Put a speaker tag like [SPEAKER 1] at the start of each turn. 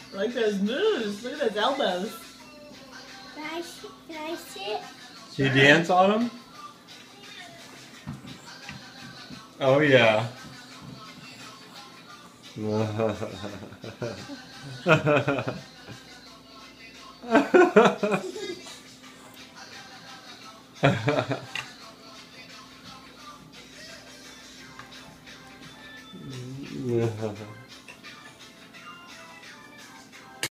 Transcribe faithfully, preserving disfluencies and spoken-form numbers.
[SPEAKER 1] Like those moves. Look at those elbows.
[SPEAKER 2] Can I, can I sit?
[SPEAKER 3] Can you dance on them? Oh yeah. Yeah.